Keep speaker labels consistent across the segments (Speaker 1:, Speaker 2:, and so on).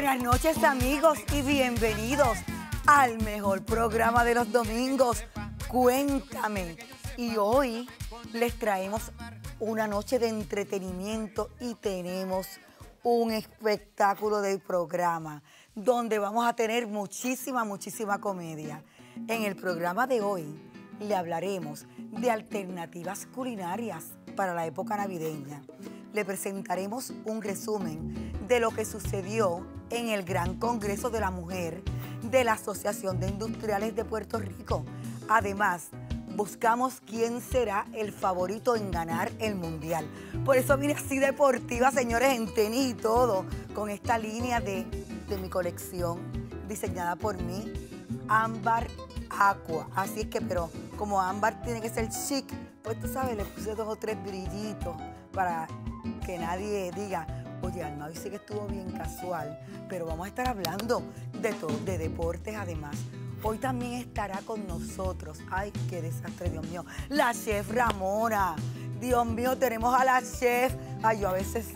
Speaker 1: Buenas noches, amigos, y bienvenidos al mejor programa de los domingos, Cuéntame. Y hoy les traemos una noche de entretenimiento y tenemos un espectáculo de programa donde vamos a tener muchísima comedia. En el programa de hoy le hablaremos de alternativas culinarias para la época navideña. Le presentaremos un resumen de lo que sucedió en el Gran Congreso de la Mujer de la Asociación de Industriales de Puerto Rico. Además, buscamos quién será el favorito en ganar el Mundial. Por eso vine así deportiva, señores, en tenis y todo, con esta línea de mi colección, diseñada por mí, Ámbar Aqua. Así es que, pero como ámbar tiene que ser chic, pues tú sabes, le puse 2 o 3 brillitos para que nadie diga, oye, Alma, hoy sí que estuvo bien casual, pero vamos a estar hablando de todo, de deportes además. Hoy también estará con nosotros, ay, qué desastre, Dios mío, la chef Ramona. Dios mío, tenemos a la chef. Ay, yo a veces...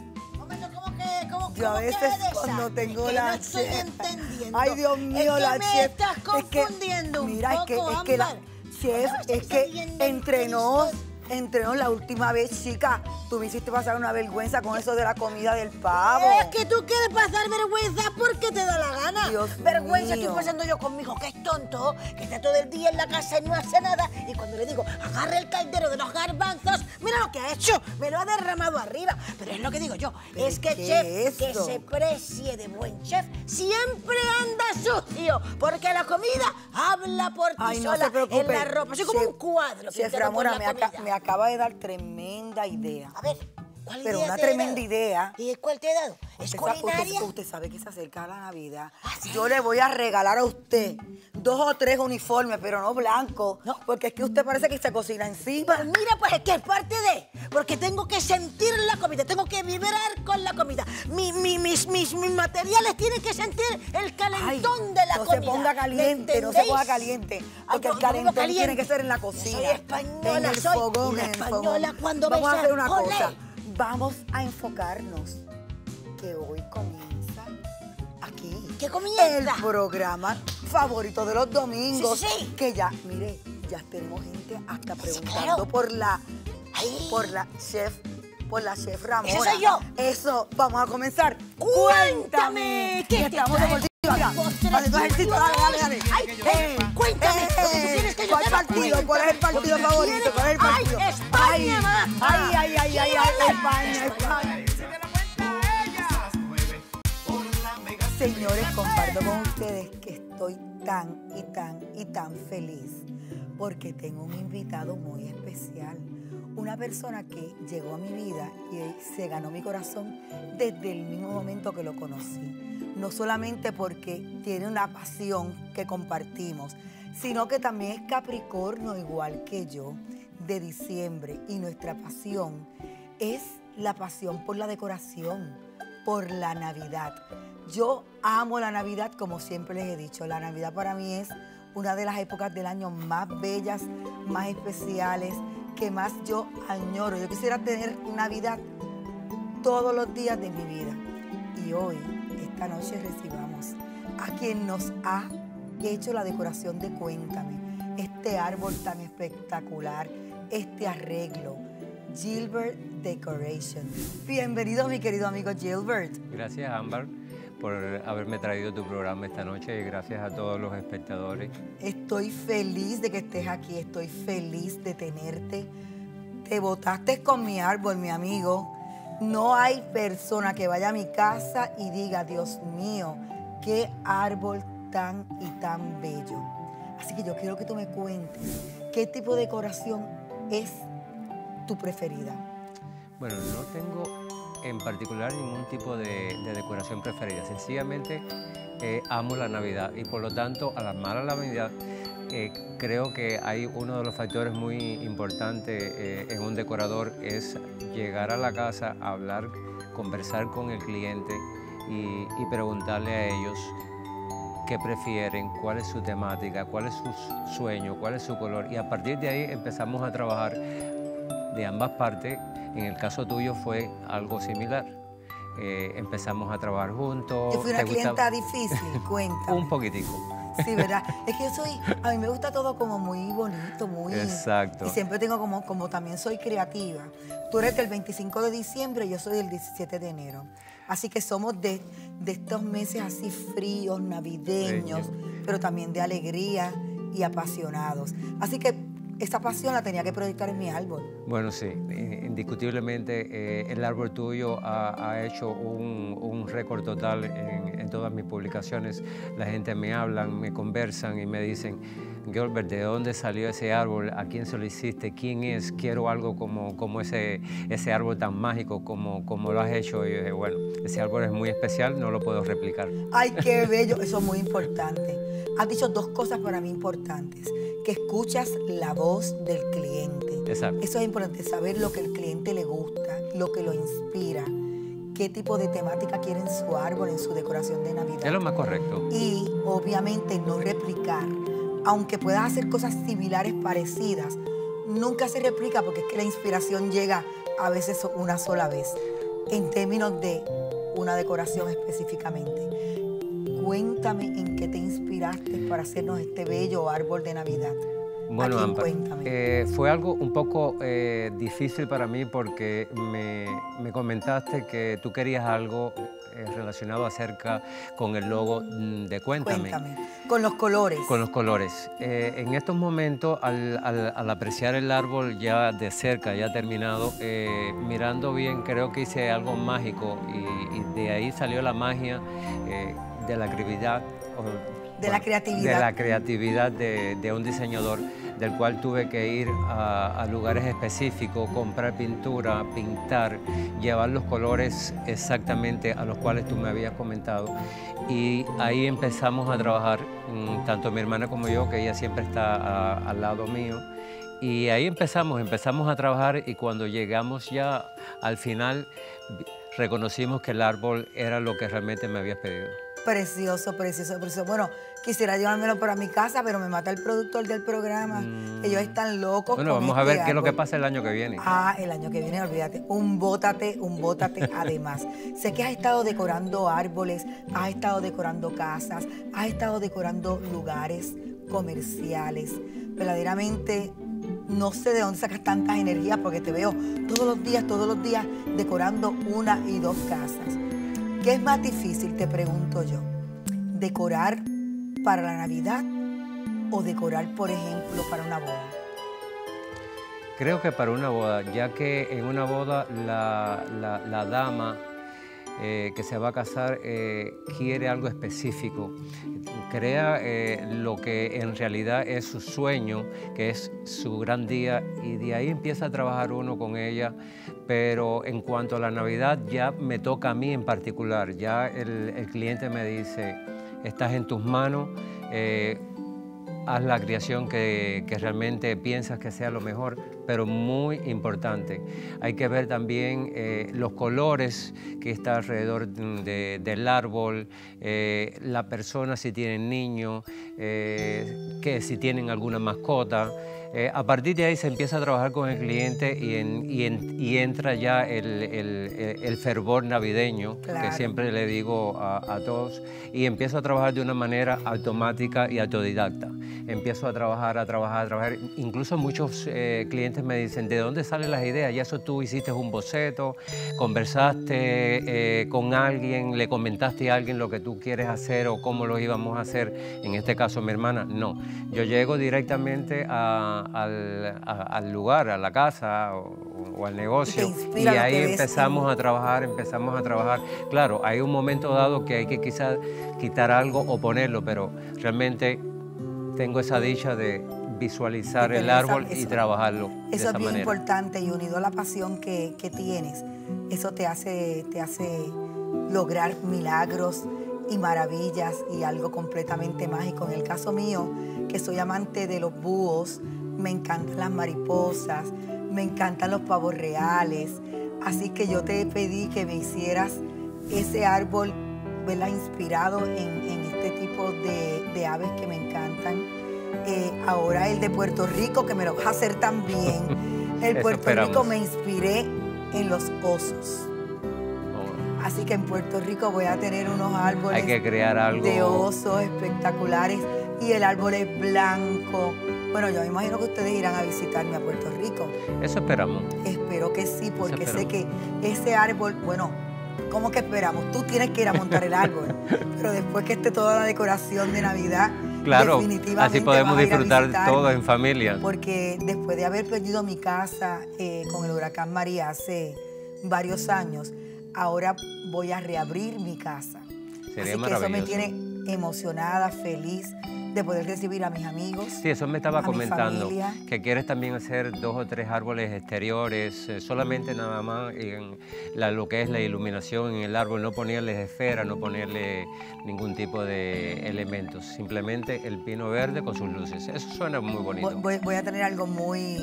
Speaker 1: Yo a veces cuando tengo la chef...
Speaker 2: No estoy entendiendo.
Speaker 1: Ay, Dios mío, la chef...
Speaker 2: me estás confundiendo un
Speaker 1: mira,
Speaker 2: poco,
Speaker 1: es que la chef, es que entrenó la última vez, chica. Tú me hiciste pasar una vergüenza con eso de la comida del pavo.
Speaker 2: Es que tú quieres pasar vergüenza porque te da la gana.
Speaker 1: Dios
Speaker 2: vergüenza
Speaker 1: mío.
Speaker 2: estoy pasando yo con mi hijo, que es tonto, que está todo el día en la casa y no hace nada. Y cuando le digo, agarre el caldero de los garbanzos, mira lo que ha hecho. Me lo ha derramado arriba. Pero es lo que digo yo.
Speaker 1: ¿Pero
Speaker 2: es que
Speaker 1: qué
Speaker 2: chef,
Speaker 1: es
Speaker 2: que
Speaker 1: eso?
Speaker 2: se precie de buen chef, siempre anda sucio. Porque la comida habla por ti
Speaker 1: Ay, no
Speaker 2: sola
Speaker 1: se preocupe.
Speaker 2: en la ropa. Soy como
Speaker 1: Chef-
Speaker 2: un cuadro.
Speaker 1: Chef
Speaker 2: pintado por
Speaker 1: Ramona,
Speaker 2: la comida.
Speaker 1: me acaba de dar tremenda idea.
Speaker 2: A ver, ¿cuál
Speaker 1: Pero
Speaker 2: idea
Speaker 1: una
Speaker 2: te he
Speaker 1: tremenda
Speaker 2: dado?
Speaker 1: idea.
Speaker 2: ¿Y cuál te he dado? ¿Es culinaria?
Speaker 1: Usted sabe que se acerca la Navidad.
Speaker 2: ¿Ah, sí?
Speaker 1: Yo le voy a regalar a usted 2 o 3 uniformes, pero no blancos.
Speaker 2: No.
Speaker 1: Porque es que usted parece que se cocina encima.
Speaker 2: Pues mira, pues es que es parte de... Porque tengo que sentir la comida, tengo que vibrar con la comida. Mis materiales tienen que sentir el calentón de la
Speaker 1: no
Speaker 2: comida.
Speaker 1: se ponga caliente, no se ponga caliente. Porque el calentón tiene que ser en la cocina.
Speaker 2: Soy española,
Speaker 1: en el
Speaker 2: soy
Speaker 1: fogón,
Speaker 2: una
Speaker 1: en el
Speaker 2: española
Speaker 1: fogón.
Speaker 2: cuando
Speaker 1: Vamos a
Speaker 2: besa,
Speaker 1: hacer una
Speaker 2: olé.
Speaker 1: cosa. Vamos a enfocarnos que hoy comienza aquí.
Speaker 2: ¿Qué comienza?
Speaker 1: El programa favorito de los domingos.
Speaker 2: Sí, sí.
Speaker 1: Que ya, mire, ya tenemos gente hasta preguntando
Speaker 2: claro.
Speaker 1: por la chef Ramona.
Speaker 2: ¡Ese soy yo!
Speaker 1: Eso, vamos a comenzar.
Speaker 2: ¡Cuéntame!
Speaker 1: Que estamos
Speaker 2: trae?
Speaker 1: deportivos. Mira,
Speaker 2: Postres,
Speaker 1: haz ejercicio, dale.
Speaker 2: ¡Ay, cuéntame! Lo que tú tienes que yo
Speaker 1: ¿Cuál
Speaker 2: sepa,
Speaker 1: partido? ¿Cuál es el partido
Speaker 2: cuéntame.
Speaker 1: favorito? ¿Cuál es el partido?
Speaker 2: ¡Ay, España, ma!
Speaker 1: Ay, España. Señores, comparto con ustedes que estoy tan feliz porque tengo un invitado muy especial. Una persona que llegó a mi vida y se ganó mi corazón desde el mismo momento que lo conocí. No solamente porque tiene una pasión que compartimos, sino que también es Capricornio igual que yo, de diciembre. Y nuestra pasión es la pasión por la decoración, por la Navidad. Yo amo la Navidad, como siempre les he dicho. La Navidad para mí es una de las épocas del año más bellas, más especiales, que más yo añoro. Yo quisiera tener Navidad todos los días de mi vida. Y hoy, esta noche, recibamos a quien nos ha hecho la decoración de Cuéntame. Este árbol tan espectacular, este arreglo. Gilbert Decoration. Bienvenido, mi querido amigo Gilbert.
Speaker 3: Gracias, Ámbar, por haberme traído tu programa esta noche y gracias a todos los espectadores.
Speaker 1: Estoy feliz de que estés aquí, estoy feliz de tenerte. Te botaste con mi árbol, mi amigo. No hay persona que vaya a mi casa y diga, Dios mío, qué árbol tan y tan bello. Así que yo quiero que tú me cuentes qué tipo de decoración es tu preferida.
Speaker 3: Bueno, no tengo en particular ningún tipo de decoración preferida. Sencillamente amo la Navidad y por lo tanto, al amar a la Navidad, creo que hay uno de los factores muy importantes en un decorador es llegar a la casa, hablar, conversar con el cliente y preguntarle a ellos qué prefieren, cuál es su temática, cuál es su sueño, cuál es su color y a partir de ahí empezamos a trabajar de ambas partes. En el caso tuyo fue algo similar. empezamos a trabajar juntos.
Speaker 1: Yo fui una
Speaker 3: ¿Te gusta?
Speaker 1: clienta difícil, cuéntame.
Speaker 3: Un poquitico.
Speaker 1: Sí, ¿verdad? Es que a mí me gusta todo como muy bonito, muy...
Speaker 3: Exacto.
Speaker 1: Y siempre tengo como también soy creativa. Tú eres del 25 de diciembre, yo soy del 17 de enero. Así que somos de estos meses así fríos, navideños, pero también de alegría y apasionados. Así que esa pasión la tenía que proyectar en mi árbol.
Speaker 3: Bueno, sí, indiscutiblemente el árbol tuyo ha hecho un récord total en todas mis publicaciones. La gente me hablan, me conversan y me dicen, Gilbert, ¿de dónde salió ese árbol? ¿A quién se lo hiciste? ¿Quién es? Quiero algo como ese árbol tan mágico como lo has hecho. Y yo dije, bueno, ese árbol es muy especial, no lo puedo replicar.
Speaker 1: ¡Ay, qué bello! Eso es muy importante. Has dicho dos cosas para mí importantes. Que escuchas la voz del cliente.
Speaker 3: Exacto.
Speaker 1: Eso es importante, saber lo que el cliente le gusta, lo que lo inspira, qué tipo de temática quiere en su árbol, en su decoración de Navidad.
Speaker 3: Es lo más correcto.
Speaker 1: Y obviamente no replicar. Aunque puedas hacer cosas similares, parecidas, nunca se replica porque es que la inspiración llega a veces una sola vez, en términos de una decoración específicamente. Cuéntame en qué te inspiraste para hacernos este bello árbol de Navidad.
Speaker 3: Bueno, Ámbar,
Speaker 1: cuéntame.
Speaker 3: fue algo un poco difícil para mí porque me comentaste que tú querías algo relacionado acerca con el logo de Cuéntame.
Speaker 1: Cuéntame, con los colores.
Speaker 3: Con los colores. En estos momentos, al apreciar el árbol ya de cerca, ya terminado, mirando bien, creo que hice algo mágico y de ahí salió la magia de la creatividad.
Speaker 1: La creatividad.
Speaker 3: De la creatividad de un diseñador, del cual tuve que ir a lugares específicos, comprar pintura, pintar, llevar los colores exactamente a los cuales tú me habías comentado. Y ahí empezamos a trabajar, tanto mi hermana como yo, que ella siempre está al lado mío. Y ahí empezamos a trabajar y cuando llegamos ya al final, reconocimos que el árbol era lo que realmente me habías pedido.
Speaker 1: Precioso, precioso, precioso. Bueno, quisiera llevármelo para mi casa, pero me mata el productor del programa. Ellos están locos.
Speaker 3: Bueno, vamos a ver qué es lo que pasa el año que viene.
Speaker 1: Ah, el año que viene, olvídate. Un bótate además. Sé que has estado decorando árboles, has estado decorando casas, has estado decorando lugares comerciales. Verdaderamente, no sé de dónde sacas tantas energías porque te veo todos los días decorando una y dos casas. ¿Qué es más difícil, te pregunto yo? ¿Decorar para la Navidad o decorar, por ejemplo, para una boda?
Speaker 3: Creo que para una boda, ya que en una boda la dama que se va a casar quiere algo específico. Crea lo que en realidad es su sueño, que es su gran día, y de ahí empieza a trabajar uno con ella. Pero en cuanto a la Navidad, ya me toca a mí en particular. Ya el cliente me dice, estás en tus manos, haz la creación que realmente piensas que sea lo mejor, pero muy importante. Hay que ver también los colores que está alrededor del árbol, la persona si tienen niños, que si tienen alguna mascota. A partir de ahí se empieza a trabajar con el cliente y entra ya el fervor navideño,
Speaker 1: claro,
Speaker 3: que siempre le digo a todos, y empiezo a trabajar de una manera automática y autodidacta. Empiezo a trabajar. Incluso muchos clientes me dicen, ¿de dónde salen las ideas? Ya eso tú hiciste un boceto, conversaste con alguien, le comentaste a alguien lo que tú quieres hacer o cómo lo íbamos a hacer. En este caso, mi hermana, no. Yo llego directamente al lugar, a la casa o al negocio, y ahí empezamos a trabajar. Claro, hay un momento dado que hay que quizás quitar algo o ponerlo, pero realmente tengo esa dicha de visualizar el árbol y trabajarlo de esa manera. Eso
Speaker 1: es bien importante, y unido a la pasión que tienes, eso te hace lograr milagros y maravillas y algo completamente mágico. En el caso mío, que soy amante de los búhos, me encantan las mariposas, me encantan los pavos reales, así que yo te pedí que me hicieras ese árbol, ¿verdad?, inspirado en este tipo de aves que me encantan. Ahora el de Puerto Rico, que me lo vas a hacer también. El Puerto Rico me inspiré en los osos. Así que en Puerto Rico voy a tener unos árboles
Speaker 3: Hay que crear algo.
Speaker 1: de osos espectaculares y el árbol es blanco. Bueno, yo me imagino que ustedes irán a visitarme a Puerto Rico.
Speaker 3: Eso esperamos.
Speaker 1: Espero que sí, porque sé
Speaker 3: esperamos.
Speaker 1: que ese árbol, bueno, ¿cómo que esperamos? Tú tienes que ir a montar el árbol, pero después que esté toda la decoración de Navidad,
Speaker 3: Claro,
Speaker 1: definitivamente
Speaker 3: así podemos
Speaker 1: vas a ir a
Speaker 3: disfrutar
Speaker 1: visitarme.
Speaker 3: todos en familia.
Speaker 1: Porque después de haber perdido mi casa con el huracán María hace varios años, ahora voy a reabrir mi casa.
Speaker 3: Sería
Speaker 1: Así que eso me
Speaker 3: maravilloso.
Speaker 1: tiene emocionada, feliz de poder recibir a mis amigos.
Speaker 3: Sí, eso me estaba
Speaker 1: a mi
Speaker 3: comentando,
Speaker 1: familia.
Speaker 3: que quieres también hacer 2 o 3 árboles exteriores, solamente nada más en lo que es la iluminación en el árbol, no ponerles esfera, no ponerle ningún tipo de elementos, simplemente el pino verde con sus luces. Eso suena muy bonito.
Speaker 1: Voy a tener algo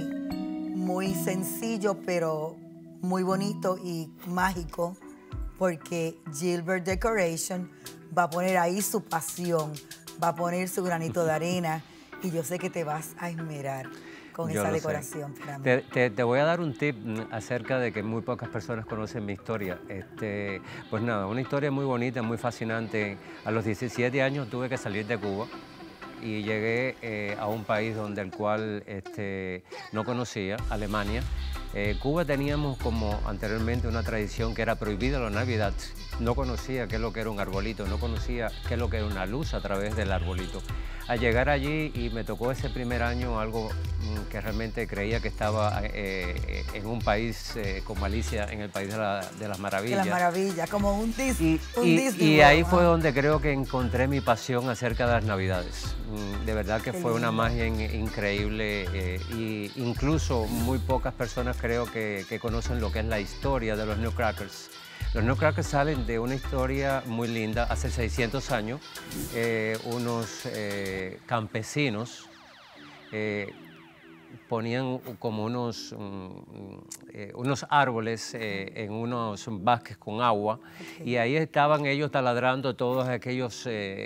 Speaker 1: muy sencillo, pero muy bonito y mágico, porque Gilbert Decoration va a poner ahí su pasión, va a poner su granito de arena y yo sé que te vas a esmerar con
Speaker 3: Yo
Speaker 1: esa
Speaker 3: lo sé.
Speaker 1: decoración para mí.
Speaker 3: Te voy a dar un tip acerca de que muy pocas personas conocen mi historia. Pues nada, una historia muy bonita, muy fascinante. A los 17 años tuve que salir de Cuba y llegué a un país donde el cual no conocía, Alemania. Cuba teníamos como anteriormente una tradición que era prohibida la Navidad. No conocía qué es lo que era un arbolito, no conocía qué es lo que era una luz a través del arbolito. Al llegar allí y me tocó ese primer año algo que realmente creía que estaba en un país como Alicia, en el país de las maravillas.
Speaker 1: De las maravillas, como un Disney.
Speaker 3: Y ahí fue donde creo que encontré mi pasión acerca de las Navidades. De verdad que
Speaker 1: Qué
Speaker 3: fue una
Speaker 1: lindo.
Speaker 3: magia increíble y incluso muy pocas personas creo que conocen lo que es la historia de los Nutcrackers. Los Nutcrackers salen de una historia muy linda. Hace 600 años, unos campesinos ponían como unos árboles en unos vasques con agua y ahí estaban ellos taladrando todos aquellos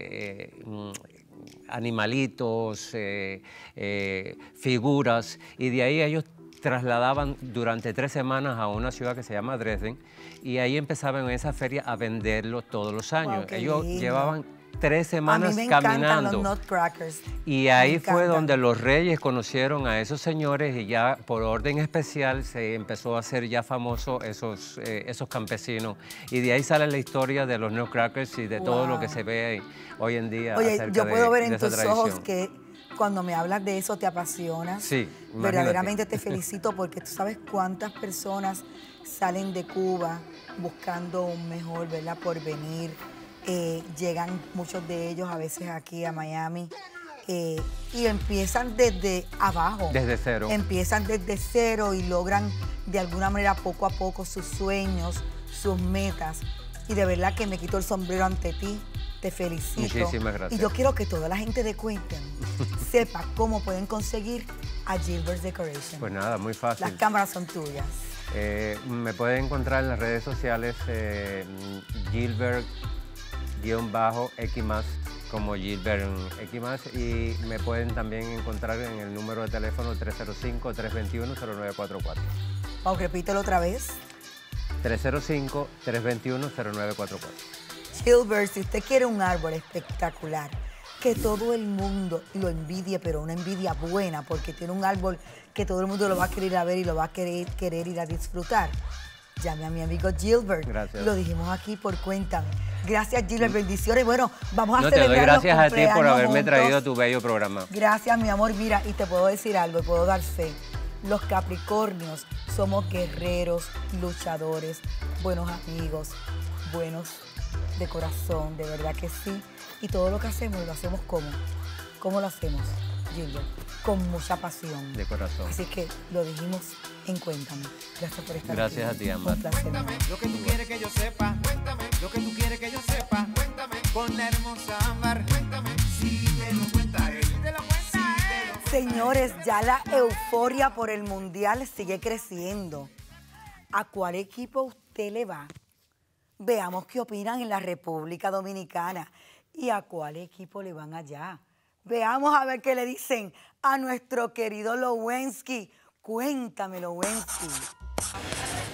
Speaker 3: animalitos, figuras, y de ahí ellos trasladaban durante 3 semanas a una ciudad que se llama Dresden y ahí empezaban en esa feria a venderlos todos los años.
Speaker 1: Wow, qué
Speaker 3: Ellos
Speaker 1: lindo.
Speaker 3: llevaban 3
Speaker 1: A
Speaker 3: semanas
Speaker 1: mí me encantan
Speaker 3: caminando.
Speaker 1: los Nutcrackers.
Speaker 3: Y
Speaker 1: Me
Speaker 3: ahí fue
Speaker 1: encantan.
Speaker 3: donde los reyes conocieron a esos señores y ya por orden especial se empezó a hacer ya famoso esos campesinos. Y de ahí sale la historia de los Nutcrackers y de todo lo que se ve hoy en día
Speaker 1: Oye,
Speaker 3: acerca
Speaker 1: yo puedo ver
Speaker 3: de
Speaker 1: en
Speaker 3: esa
Speaker 1: tus
Speaker 3: tradición.
Speaker 1: ojos que cuando me hablas de eso te apasionas.
Speaker 3: Sí, imagínate.
Speaker 1: Verdaderamente te felicito porque tú sabes cuántas personas salen de Cuba buscando un mejor, ¿verdad?, porvenir. Llegan muchos de ellos a veces aquí a Miami y empiezan desde abajo.
Speaker 3: Desde cero.
Speaker 1: Empiezan desde cero y logran de alguna manera poco a poco sus sueños, sus metas. Y de verdad que me quito el sombrero ante ti. Te felicito.
Speaker 3: Muchísimas gracias.
Speaker 1: Y yo quiero que toda la gente de Cuéntame sepa cómo pueden conseguir a Gilbert Decoration.
Speaker 3: Pues nada, muy fácil.
Speaker 1: Las cámaras son tuyas.
Speaker 3: Me pueden encontrar en las redes sociales Gilbert-X+, como Gilbert X+, y me pueden también encontrar en el número de teléfono 305-321-0944.
Speaker 1: Vamos, repítelo otra vez.
Speaker 3: 305-321-0944.
Speaker 1: Gilbert, si usted quiere un árbol espectacular, que todo el mundo lo envidie, pero una envidia buena, porque tiene un árbol que todo el mundo lo va a querer ir a ver y lo va a querer ir a disfrutar, llame a mi amigo Gilbert.
Speaker 3: Gracias.
Speaker 1: Lo dijimos aquí por Cuéntame. Gracias, Gilbert. Bendiciones. Bueno, vamos a
Speaker 3: No, te doy
Speaker 1: celebrar los
Speaker 3: gracias a ti por
Speaker 1: cumpleaños
Speaker 3: haberme
Speaker 1: juntos.
Speaker 3: traído tu bello programa.
Speaker 1: Gracias, mi amor. Mira, y te puedo decir algo, y puedo dar fe. Los Capricornios somos guerreros, luchadores, buenos amigos, buenos de corazón, de verdad que sí. Y todo lo que hacemos, lo hacemos como. ¿Cómo lo hacemos, Gilbert? Con mucha pasión.
Speaker 3: De corazón.
Speaker 1: Así que lo dijimos en Cuéntame. Gracias por estar
Speaker 3: Gracias
Speaker 1: aquí.
Speaker 3: a ti, Ámbar.
Speaker 1: Un placer, mi amor.
Speaker 4: Lo que tú quieres que yo sepa, cuéntame. Lo que tú quieres que yo sepa, cuéntame. Con la hermosa Ámbar, cuéntame. Si te lo cuenta él, te lo cuenta él.
Speaker 1: Señores, ya la euforia por el Mundial sigue creciendo. ¿A cuál equipo usted le va? Veamos qué opinan en la República Dominicana. ¿Y a cuál equipo le van allá? Veamos a ver qué le dicen a nuestro querido Lowensky. Cuéntame, Lowensky.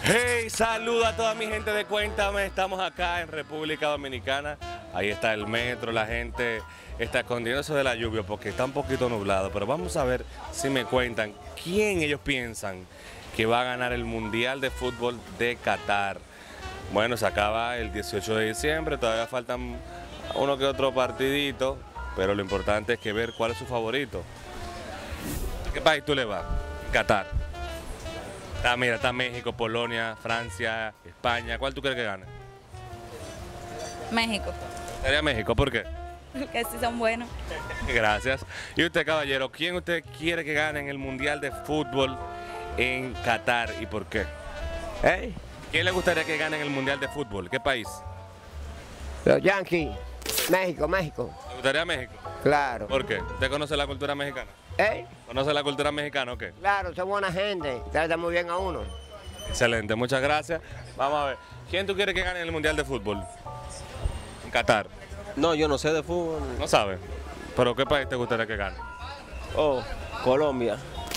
Speaker 5: Hey, saluda a toda mi gente de Cuéntame. Estamos acá en República Dominicana. Ahí está el metro, la gente está escondiéndose de la lluvia porque está un poquito nublado. Pero vamos a ver si me cuentan quién ellos piensan que va a ganar el Mundial de Fútbol de Qatar. Bueno, se acaba el 18 de diciembre, todavía faltan uno que otro partidito, pero lo importante es que ver cuál es su favorito. ¿A qué país tú le vas? Qatar. Mira, está México, Polonia, Francia, España. ¿Cuál tú crees que gane?
Speaker 6: México,
Speaker 5: Sería México, ¿por qué?
Speaker 6: porque sí son buenos.
Speaker 5: Gracias. Y usted, caballero, ¿quién usted quiere que gane en el Mundial de Fútbol en Qatar y por qué?
Speaker 7: ¿Eh?
Speaker 5: ¿Quién le gustaría que gane en el Mundial de Fútbol? ¿Qué país?
Speaker 7: Los Yankees. México, México.
Speaker 5: ¿Le gustaría México?
Speaker 7: Claro.
Speaker 5: ¿Por qué? ¿Usted conoce la cultura mexicana?
Speaker 7: ¿Eh?
Speaker 5: ¿Conoce la cultura mexicana o qué?
Speaker 7: Claro, son buena gente. Trata muy bien a uno.
Speaker 5: Excelente, muchas gracias. Vamos a ver. ¿Quién tú quieres que gane en el Mundial de Fútbol? En Qatar.
Speaker 8: No, yo no sé de fútbol.
Speaker 5: No sabe. ¿Pero qué país te gustaría que gane?
Speaker 8: Oh, Colombia.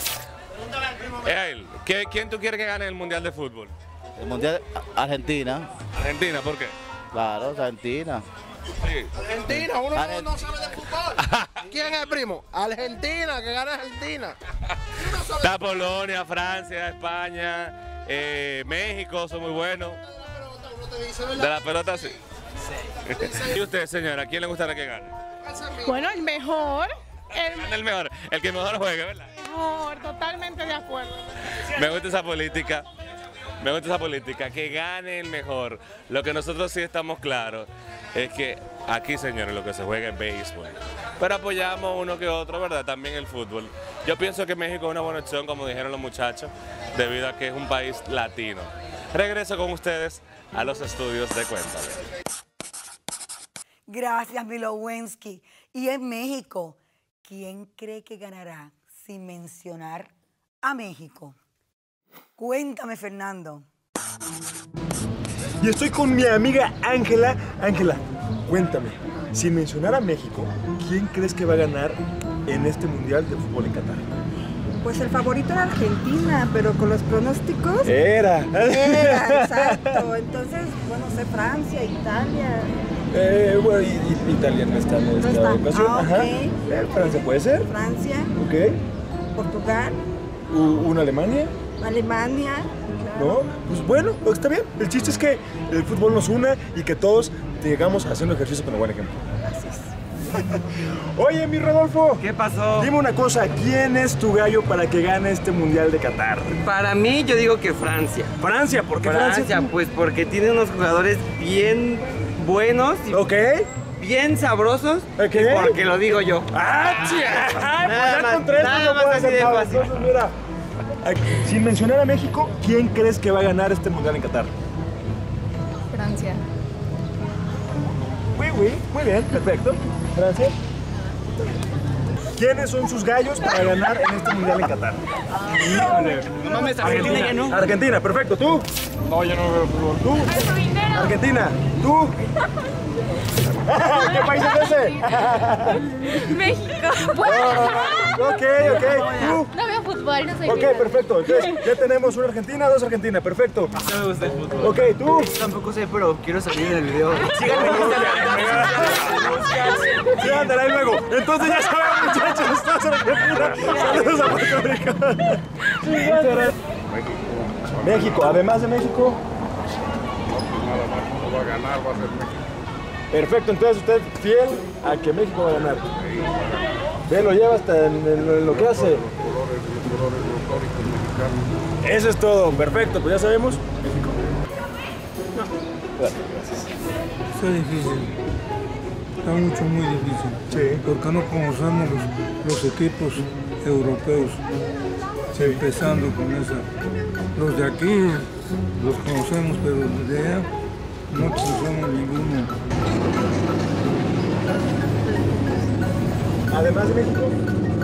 Speaker 5: Él, ¿quién tú quieres que gane en el Mundial de Fútbol?
Speaker 9: El Mundial Argentina,
Speaker 5: Argentina, ¿por qué?
Speaker 9: claro, Argentina.
Speaker 5: Sí.
Speaker 10: Argentina, uno no sabe de fútbol. ¿Quién es el primo? Argentina, que gana Argentina.
Speaker 5: Está Polonia, Francia, España, México, son muy buenos. De la pelota sí. ¿Y usted, señora, quién le gustaría que gane?
Speaker 11: Bueno, el mejor,
Speaker 5: Gane el mejor, el que mejor juegue, ¿verdad?
Speaker 11: totalmente de acuerdo.
Speaker 5: Me gusta esa política. Me gusta esa política, que gane el mejor. Lo que nosotros sí estamos claros es que aquí, señores, lo que se juega es béisbol. Pero apoyamos uno que otro, ¿verdad? También el fútbol. Yo pienso que México es una buena opción, como dijeron los muchachos, debido a que es un país latino. Regreso con ustedes a los estudios de Cuéntame.
Speaker 1: Gracias, Milowensky. Y en México, ¿quién cree que ganará sin mencionar a México? Cuéntame, Fernando.
Speaker 12: Y estoy con mi amiga Ángela. Ángela, cuéntame, sin mencionar a México, ¿quién crees que va a ganar en este Mundial de Fútbol en Qatar?
Speaker 13: Pues el favorito era Argentina, pero con los pronósticos...
Speaker 12: Era,
Speaker 13: exacto. Entonces, bueno, sé Francia, Italia...
Speaker 12: Bueno, Italia no está en esta ocasión. Ajá. Francia puede ser.
Speaker 13: Francia.
Speaker 12: Ok.
Speaker 13: Portugal.
Speaker 12: ¿Una Alemania?
Speaker 13: Alemania.
Speaker 12: ¿No? Pues bueno, está bien. El chiste es que el fútbol nos una y que todos llegamos haciendo ejercicio con el buen ejemplo.
Speaker 13: Así es.
Speaker 12: Oye, mi Rodolfo.
Speaker 8: ¿Qué pasó?
Speaker 12: Dime una cosa, ¿quién es tu gallo para que gane este Mundial de Qatar?
Speaker 8: Para mí, yo digo que Francia.
Speaker 12: Francia, ¿por qué
Speaker 8: Francia, pues porque tiene unos jugadores bien buenos y bien sabrosos. Porque lo digo yo.
Speaker 12: ¡Ah,
Speaker 8: Nada más así de fácil.
Speaker 12: Entonces, mira, sin mencionar a México, ¿quién crees que va a ganar este Mundial en Qatar?
Speaker 6: Francia.
Speaker 12: Muy bien, perfecto. Francia. ¿Quiénes son sus gallos para ganar en este Mundial en Qatar?
Speaker 8: No mames, Argentina ya no.
Speaker 12: Argentina, perfecto. ¿Tú? No, yo no veo fútbol. ¿Tú? Argentina. ¿Tú? ¿Qué país es ese?
Speaker 6: México.
Speaker 12: Ok. ¿Tú?
Speaker 6: No veo fútbol, no soy
Speaker 12: Ok, perfecto. Entonces, ya tenemos una Argentina, dos Argentinas. Perfecto.
Speaker 8: No me gusta el fútbol.
Speaker 12: Ok, ¿tú?
Speaker 8: Tampoco sé, pero quiero salir en el video.
Speaker 12: Sí, ándale, ahí luego. Entonces ya saben, muchachos, estás en Argentina. Saludos a Puerto Rico. México, además de México.
Speaker 14: Va a ganar, va a ser México.
Speaker 12: Perfecto, entonces usted fiel a que México va a ganar. Ve, lo lleva hasta en lo que hace. Eso es todo, perfecto, pues ya sabemos. México. Gracias.
Speaker 15: Está difícil. Está muy difícil.
Speaker 12: Sí.
Speaker 15: Porque no conocemos los equipos europeos. Sí. Empezando con esa. Los de aquí los conocemos, pero los de allá no conocemos ninguno.
Speaker 12: Además de México.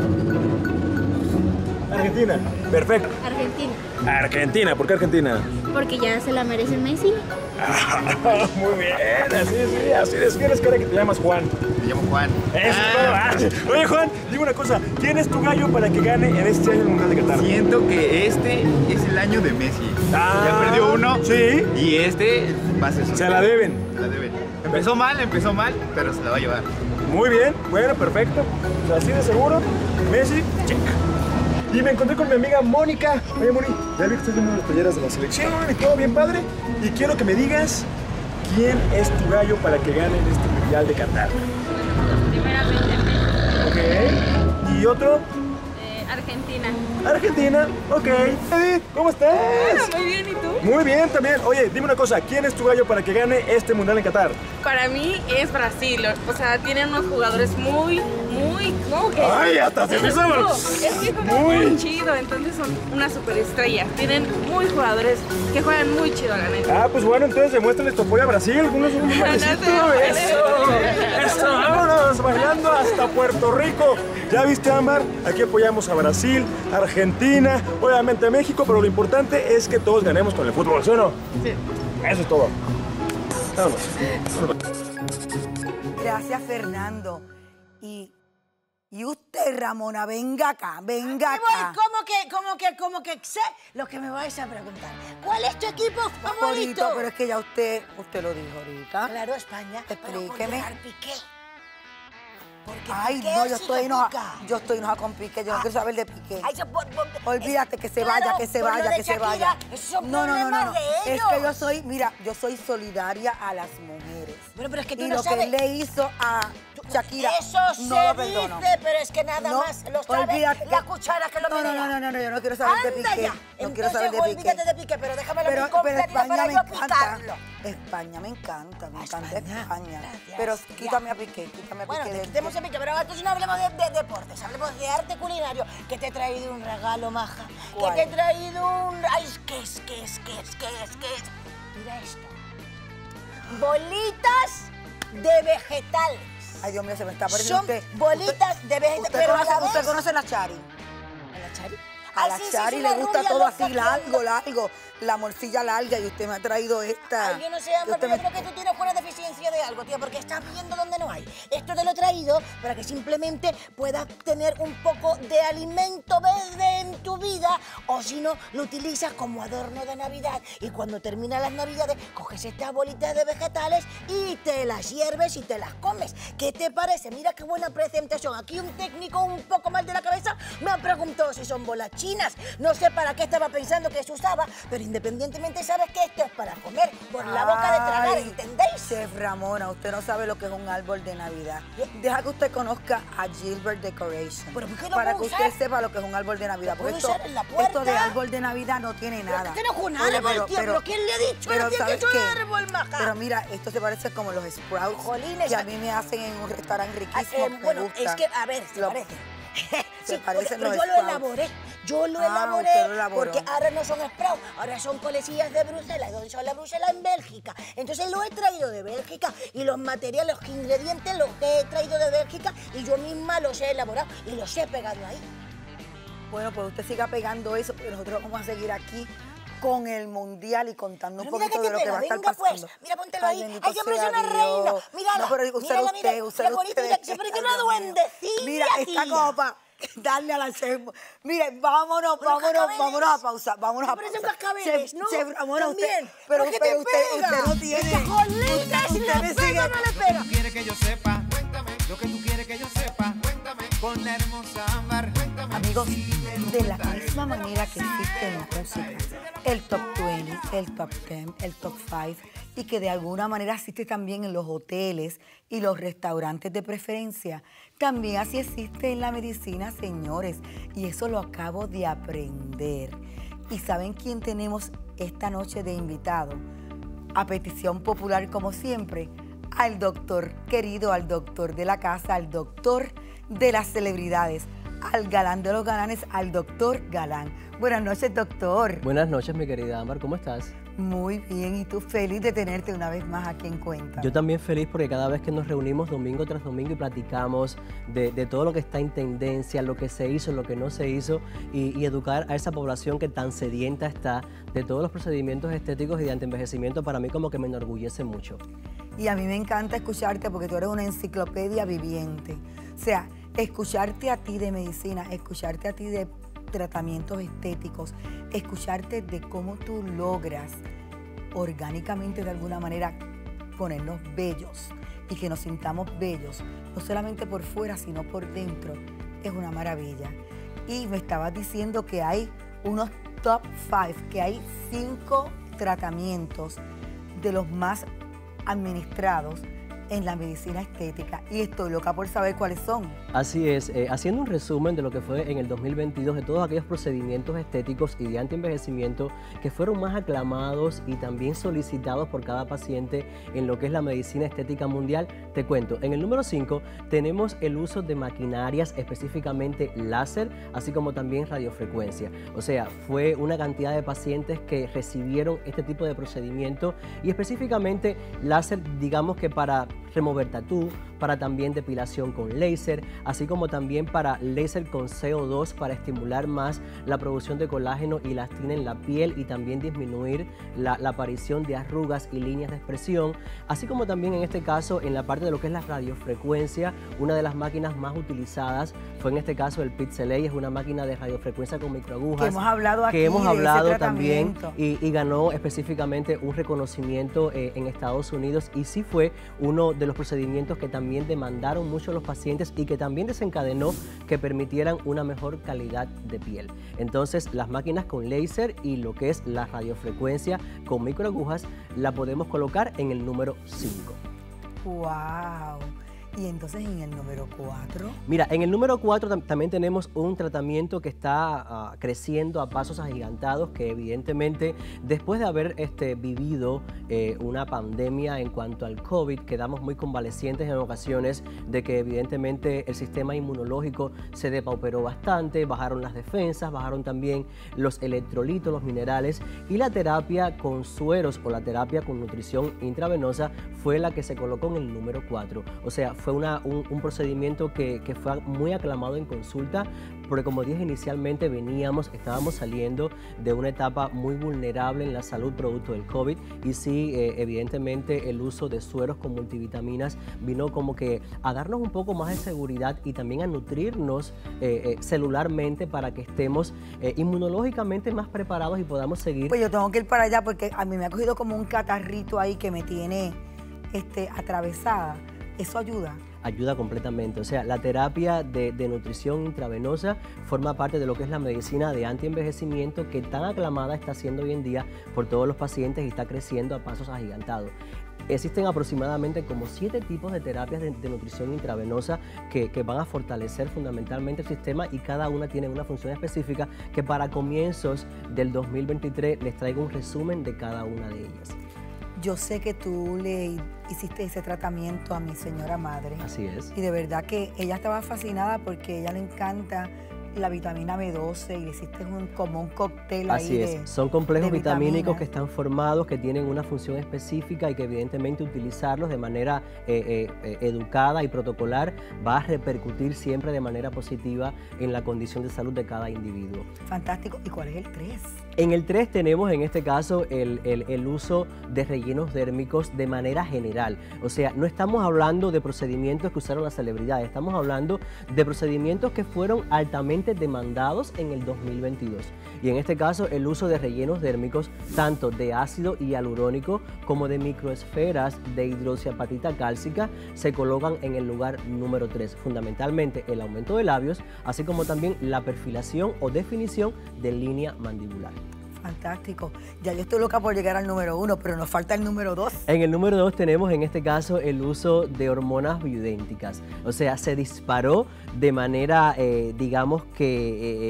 Speaker 12: Argentina. Perfecto.
Speaker 6: Argentina.
Speaker 12: Argentina, ¿por qué Argentina?
Speaker 6: Porque ya se la merece Messi.
Speaker 12: Muy bien, así describes que te llamas Juan.
Speaker 14: Me llamo Juan.
Speaker 12: Eso. Oye, Juan, dime una cosa. ¿Quién es tu gallo para que gane en este año el Mundial de Qatar?
Speaker 14: Siento que este es el año de Messi. Ya perdió uno.
Speaker 12: Sí.
Speaker 14: Y este va a ser
Speaker 12: Se la deben.
Speaker 14: Se la deben. Empezó mal, pero se la va a llevar.
Speaker 12: Muy bien, bueno, perfecto. Así de seguro, Messi, check. Y me encontré con mi amiga Mónica. Oye, Moni, ya vi que estás viendo las playeras de la selección y todo bien padre. Y quiero que me digas quién es tu gallo para que gane en este Mundial de Qatar.
Speaker 6: Primeramente Messi.
Speaker 12: Ok. ¿Y otro?
Speaker 6: Argentina.
Speaker 12: Argentina, ok. Edith, ¿cómo estás?
Speaker 6: Muy bien, ¿y tú?
Speaker 12: Muy bien también. Oye, dime una cosa, ¿quién es tu gallo para que gane este Mundial en Qatar?
Speaker 16: Para mí es Brasil, o sea, tienen unos jugadores muy, ¿cómo que?
Speaker 12: ¡Ay, hasta se me sabe!
Speaker 16: Es que juegan muy chido, entonces son unas superestrellas. Tienen muy jugadores que juegan muy chido, la neta.
Speaker 12: Ah, pues bueno, entonces demuéstrales tu apoyo a Brasil. Eso, vámonos, bailando hasta Puerto Rico. ¿Ya viste, Ámbar? Aquí apoyamos a Brasil, Argentina, obviamente a México, pero lo importante es que todos ganemos con el fútbol, ¿sí o no?
Speaker 16: Sí.
Speaker 12: Eso es todo. Vámonos.
Speaker 1: Gracias, Fernando. Y usted, Ramona, venga acá, venga acá.
Speaker 2: ¿Cómo que sé lo que me vais a preguntar? ¿Cuál es tu equipo favorito?
Speaker 1: Pero es que ya usted lo dijo ahorita.
Speaker 2: Claro, España.
Speaker 1: Explíqueme.
Speaker 2: Piqué. Porque
Speaker 1: ay,
Speaker 2: Piqué
Speaker 1: no, yo
Speaker 2: sí
Speaker 1: estoy
Speaker 2: que
Speaker 1: enojada.
Speaker 2: pica.
Speaker 1: Yo estoy enojada con Piqué. Yo no quiero saber de Piqué.
Speaker 2: Ay,
Speaker 1: olvídate, que se
Speaker 2: claro,
Speaker 1: vaya, que se
Speaker 2: por lo
Speaker 1: vaya,
Speaker 2: de
Speaker 1: que se
Speaker 2: Shakira,
Speaker 1: vaya.
Speaker 2: esos son
Speaker 1: No.
Speaker 2: problemas de
Speaker 1: Es
Speaker 2: ellos.
Speaker 1: que yo soy, mira, yo soy solidaria a las mujeres.
Speaker 2: Bueno, pero es que tú
Speaker 1: y
Speaker 2: no
Speaker 1: lo
Speaker 2: sabes.
Speaker 1: que él le hizo a Shakira,
Speaker 2: Eso
Speaker 1: no
Speaker 2: se
Speaker 1: lo perdono.
Speaker 2: dice, pero es que nada
Speaker 1: No,
Speaker 2: más lo sabe
Speaker 1: olvídate
Speaker 2: la
Speaker 1: que-
Speaker 2: cuchara que lo
Speaker 1: No, yo no quiero saber de
Speaker 2: Anda
Speaker 1: Piqué.
Speaker 2: ya.
Speaker 1: No quiero
Speaker 2: Entonces,
Speaker 1: saber de Piqué.
Speaker 2: olvídate de Piqué, pero déjamelo
Speaker 1: Pero
Speaker 2: bien completito
Speaker 1: España
Speaker 2: para
Speaker 1: me
Speaker 2: yo
Speaker 1: encanta.
Speaker 2: picarlo.
Speaker 1: España me encanta
Speaker 2: España.
Speaker 1: España.
Speaker 2: Gracias.
Speaker 1: Pero
Speaker 2: Ya.
Speaker 1: quítame a Piqué,
Speaker 2: Bueno,
Speaker 1: del-
Speaker 2: quitemos a Piqué, pero entonces no hablemos de deportes, hablemos de arte culinario, que te he traído un regalo, maja.
Speaker 1: ¿Cuál?
Speaker 2: Que te he traído un... Ay, ¿qué es? Mira esto. Bolitas de vegetales.
Speaker 1: Ay, Dios mío, se me está pareciendo
Speaker 2: Son
Speaker 1: usted.
Speaker 2: bolitas de vegetales.
Speaker 1: Usted
Speaker 2: pero a
Speaker 1: conoce,
Speaker 2: la vez-
Speaker 1: usted conoce a la Chari.
Speaker 2: ¿A la Chari?
Speaker 1: A
Speaker 2: Ay,
Speaker 1: la
Speaker 2: sí,
Speaker 1: Chari
Speaker 2: sí,
Speaker 1: le
Speaker 2: una
Speaker 1: gusta
Speaker 2: rubia
Speaker 1: todo
Speaker 2: loca
Speaker 1: así, largo. La morcilla larga, y usted me ha traído esta.
Speaker 2: Ay, yo no sé, amor, pero yo creo que tú tienes una deficiencia de algo, tío, porque estás viendo donde no hay. Esto te lo he traído para que simplemente puedas tener un poco de alimento verde en tu vida, o si no, lo utilizas como adorno de Navidad. Y cuando terminan las Navidades, coges estas bolitas de vegetales y te las hierves y te las comes. ¿Qué te parece? Mira qué buena presentación. Aquí un técnico un poco mal de la cabeza me ha preguntado si son bolas chinas. No sé para qué estaba pensando que se usaba, pero independientemente sabes que esto es para comer por la boca de tragar,
Speaker 1: Ay,
Speaker 2: ¿entendéis?
Speaker 1: Chef Ramona, usted no sabe lo que es un árbol de Navidad. Deja que usted conozca a Gilbert Decoration.
Speaker 2: ¿Pero por qué lo
Speaker 1: para que
Speaker 2: puedo
Speaker 1: usted
Speaker 2: usar?
Speaker 1: sepa lo que es un árbol de Navidad.
Speaker 2: ¿Lo
Speaker 1: Porque
Speaker 2: puedo usar en la puerta?
Speaker 1: esto de árbol de Navidad no tiene
Speaker 2: Pero
Speaker 1: nada.
Speaker 2: que no es un árbol, tío, pero ¿quién le ha dicho?
Speaker 1: Pero
Speaker 2: ¿Quién te ha
Speaker 1: ¿sabes
Speaker 2: dicho
Speaker 1: qué?
Speaker 2: árbol, maja?
Speaker 1: Pero mira, esto se parece como los sprouts
Speaker 2: Jolines,
Speaker 1: que a mí me hacen en un restaurante riquísimo. me
Speaker 2: bueno,
Speaker 1: gusta.
Speaker 2: es que, a ver, ¿te
Speaker 1: Lo-
Speaker 2: parece?
Speaker 1: Se
Speaker 2: Sí,
Speaker 1: parecen
Speaker 2: pero
Speaker 1: los
Speaker 2: yo lo
Speaker 1: sprouts.
Speaker 2: elaboré, yo lo
Speaker 1: Ah,
Speaker 2: elaboré,
Speaker 1: usted lo elaboró.
Speaker 2: porque ahora no son sprouts, ahora son colecillas de Bruselas. ¿Dónde son las Bruselas? En Bélgica. Entonces lo he traído de Bélgica y los materiales, los ingredientes los he traído de Bélgica y yo misma los he elaborado y los he pegado ahí.
Speaker 1: Bueno, pues usted siga pegando eso, porque nosotros vamos a seguir aquí con el Mundial y contando un
Speaker 2: Pero mira
Speaker 1: poquito
Speaker 2: que
Speaker 1: de lo
Speaker 2: te
Speaker 1: que va a
Speaker 2: pega,
Speaker 1: estar
Speaker 2: venga pues,
Speaker 1: pasando.
Speaker 2: mira, póntelo
Speaker 1: Ay,
Speaker 2: ahí.
Speaker 1: bendito
Speaker 2: Ay, se parece
Speaker 1: sea
Speaker 2: una
Speaker 1: Dios.
Speaker 2: reina. Mírala,
Speaker 1: No, pero úselo
Speaker 2: mírala,
Speaker 1: usted,
Speaker 2: mira,
Speaker 1: úselo
Speaker 2: qué bonita,
Speaker 1: usted.
Speaker 2: se parece
Speaker 1: Ay,
Speaker 2: una
Speaker 1: Dios mío.
Speaker 2: duendecilla,
Speaker 1: Mira, esta
Speaker 2: tía.
Speaker 1: copa, darle a la chef. Mire, vámonos a pausa, vámonos a pausa.
Speaker 2: Parecen cascabeles, ¿no?
Speaker 1: Chef Ramona,
Speaker 2: También.
Speaker 1: usted, pero
Speaker 2: ¿Por qué te
Speaker 1: usted
Speaker 2: pega?
Speaker 1: no tiene.
Speaker 2: Jolines,
Speaker 1: usted
Speaker 2: le
Speaker 1: me
Speaker 2: pega
Speaker 1: sigue.
Speaker 2: o no le pega?
Speaker 4: Quiere que yo sepa, cuéntame lo que tú quieres que yo sepa, cuéntame con la hermosa Ámbar.
Speaker 1: Amigos, de la misma manera que existe en la música, el top 20, el top 10, el top 5, y que de alguna manera existe también en los hoteles y los restaurantes de preferencia, también así existe en la medicina, señores, y eso lo acabo de aprender. ¿Y saben quién tenemos esta noche de invitado? A petición popular, como siempre, al doctor querido, al doctor de la casa, al doctor de las celebridades, al galán de los galanes, al doctor Galán. Buenas noches, doctor.
Speaker 17: Buenas noches, mi querida Ámbar, ¿cómo estás?
Speaker 1: Muy bien, y tú feliz de tenerte una vez más aquí en Cuéntame.
Speaker 17: Yo también feliz porque cada vez que nos reunimos domingo tras domingo y platicamos de todo lo que está en tendencia, lo que se hizo, lo que no se hizo y educar a esa población que tan sedienta está de todos los procedimientos estéticos y de antienvejecimiento, para mí como que me enorgullece mucho.
Speaker 1: Y a mí me encanta escucharte porque tú eres una enciclopedia viviente. O sea, escucharte a ti de medicina, escucharte a ti de tratamientos estéticos, escucharte de cómo tú logras orgánicamente de alguna manera ponernos bellos y que nos sintamos bellos, no solamente por fuera sino por dentro, es una maravilla. Y me estabas diciendo que hay unos top 5, que hay 5 tratamientos de los más administrados en la medicina estética y estoy loca por saber cuáles son.
Speaker 17: Así es, haciendo un resumen de lo que fue en el 2022 de todos aquellos procedimientos estéticos y de antienvejecimiento que fueron más aclamados y también solicitados por cada paciente en lo que es la medicina estética mundial, te cuento. En el número 5 tenemos el uso de maquinarias, específicamente láser, así como también radiofrecuencia. O sea, fue una cantidad de pacientes que recibieron este tipo de procedimiento y específicamente láser, digamos que para remover tatú, para también depilación con láser, así como también para láser con CO2 para estimular más la producción de colágeno y elastina en la piel y también disminuir la aparición de arrugas y líneas de expresión, así como también en este caso en la parte de lo que es la radiofrecuencia. Una de las máquinas más utilizadas fue en este caso el Pixelay, es una máquina de radiofrecuencia con microagujas
Speaker 1: que hemos hablado aquí,
Speaker 17: que hemos hablado también
Speaker 1: tratamiento.
Speaker 17: y ganó específicamente un reconocimiento en Estados Unidos y sí fue uno de los procedimientos que también demandaron mucho los pacientes y que también desencadenó que permitieran una mejor calidad de piel. Entonces, las máquinas con láser y lo que es la radiofrecuencia con microagujas la podemos colocar en el número 5.
Speaker 1: ¡Wow! Y entonces en el número 4.
Speaker 17: Mira, en el número 4 también tenemos un tratamiento que está creciendo a pasos agigantados, que evidentemente después de haber vivido una pandemia en cuanto al COVID, quedamos muy convalecientes en ocasiones de que evidentemente el sistema inmunológico se depauperó bastante, bajaron las defensas, bajaron también los electrolitos, los minerales, y la terapia con sueros o la terapia con nutrición intravenosa fue la que se colocó en el número 4. O sea, fue un procedimiento que fue muy aclamado en consulta, porque como dije inicialmente, estábamos saliendo de una etapa muy vulnerable en la salud producto del COVID y sí, evidentemente el uso de sueros con multivitaminas vino como que a darnos un poco más de seguridad y también a nutrirnos celularmente para que estemos inmunológicamente más preparados y podamos seguir.
Speaker 1: Pues yo tengo que ir para allá porque a mí me ha cogido como un catarrito ahí que me tiene atravesada. ¿Eso ayuda?
Speaker 17: Ayuda completamente. O sea, la terapia de nutrición intravenosa forma parte de lo que es la medicina de antienvejecimiento que tan aclamada está siendo hoy en día por todos los pacientes y está creciendo a pasos agigantados. Existen aproximadamente como 7 tipos de terapias de nutrición intravenosa que van a fortalecer fundamentalmente el sistema y cada una tiene una función específica que para comienzos del 2023 les traigo un resumen de cada una de ellas.
Speaker 1: Yo sé que tú le hiciste ese tratamiento a mi señora madre.
Speaker 17: Así es.
Speaker 1: Y de verdad que ella estaba fascinada porque a ella le encanta la vitamina B12 y le hiciste como un cóctel ahí.
Speaker 17: Así es, son complejos vitamínicos que están formados, que tienen una función específica y que evidentemente utilizarlos de manera educada y protocolar va a repercutir siempre de manera positiva en la condición de salud de cada individuo.
Speaker 1: Fantástico. ¿Y cuál es el 3?
Speaker 17: En el 3 tenemos en este caso el uso de rellenos dérmicos de manera general. O sea, no estamos hablando de procedimientos que usaron las celebridades, estamos hablando de procedimientos que fueron altamente demandados en el 2022. Y en este caso el uso de rellenos dérmicos tanto de ácido hialurónico como de microesferas de hidroxiapatita cálcica se colocan en el lugar número 3. Fundamentalmente el aumento de labios, así como también la perfilación o definición de línea mandibular.
Speaker 1: Fantástico. Ya yo estoy loca por llegar al número 1, pero nos falta el número 2.
Speaker 17: En el número 2 tenemos en este caso el uso de hormonas bioidénticas. O sea, se disparó de manera, digamos que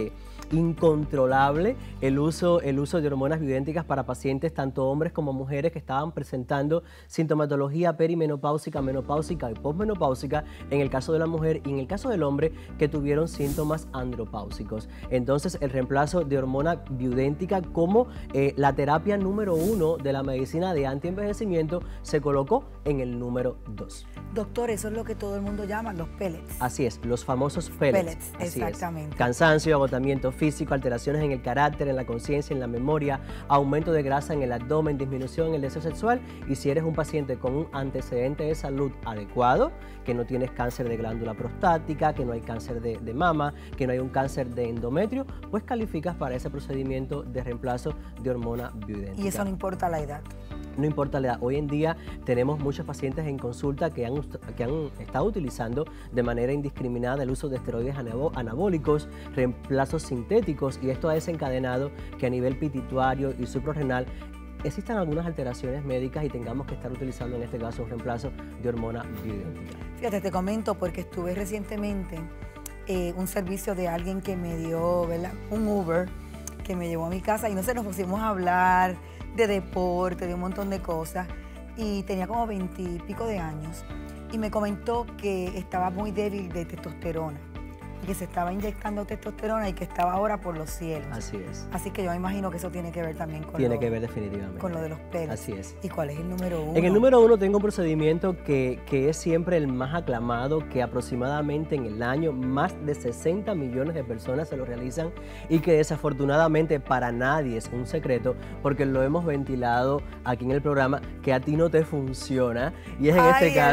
Speaker 17: incontrolable el uso de hormonas bioidénticas para pacientes, tanto hombres como mujeres, que estaban presentando sintomatología perimenopáusica, menopáusica y posmenopáusica en el caso de la mujer, y en el caso del hombre que tuvieron síntomas andropáusicos. Entonces, el reemplazo de hormona bioidéntica como la terapia número 1 de la medicina de antienvejecimiento se colocó en el número 2.
Speaker 1: Doctor, eso es lo que todo el mundo llama los pellets.
Speaker 17: Así es, los famosos pellets. Así
Speaker 1: exactamente.
Speaker 17: Es. Cansancio, agotamiento físico, alteraciones en el carácter, en la conciencia, en la memoria, aumento de grasa en el abdomen, disminución en el deseo sexual. Y si eres un paciente con un antecedente de salud adecuado, que no tienes cáncer de glándula prostática, que no hay cáncer de mama, que no hay un cáncer de endometrio, pues calificas para ese procedimiento de reemplazo de hormona bioidéntica.
Speaker 1: Y eso no importa la edad.
Speaker 17: No importa la edad. Hoy en día tenemos muchos pacientes en consulta que han estado utilizando de manera indiscriminada el uso de esteroides anabólicos, reemplazos sintéticos, y esto ha desencadenado que a nivel pituitario y suprarrenal existan algunas alteraciones médicas y tengamos que estar utilizando en este caso un reemplazo de hormona bioidéntica.
Speaker 1: Fíjate, te comento porque estuve recientemente un servicio de alguien que me dio, ¿verdad?, un Uber que me llevó a mi casa, y no sé, nos pusimos a hablar de deporte, de un montón de cosas, y tenía como 20 y pico de años, y me comentó que estaba muy débil de testosterona, y que se estaba inyectando testosterona y que estaba ahora por los cielos.
Speaker 17: Así es.
Speaker 1: Así que yo me imagino que eso tiene que ver también con
Speaker 17: Tiene que ver definitivamente.
Speaker 1: Con lo de los pellets.
Speaker 17: Así es.
Speaker 1: ¿Y cuál es el número 1?
Speaker 17: En el número 1 tengo un procedimiento que es siempre el más aclamado, que aproximadamente en el año más de 60 millones de personas se lo realizan, y que desafortunadamente para nadie es un secreto, porque lo hemos ventilado aquí en el programa, que a ti no te funciona, y es en